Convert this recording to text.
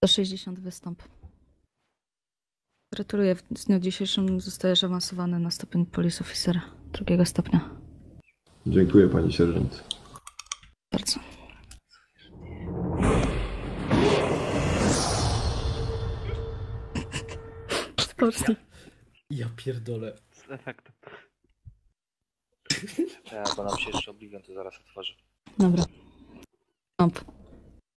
160 wystąp. Gratuluję. W dniu dzisiejszym zostajesz awansowany na stopień police officera 2. stopnia. Dziękuję, pani sierżant. Bardzo. Spocznij. Ja pierdolę. Z efektem. Bo nam się jeszcze Oblivion to zaraz otworzy. Dobra. Stop.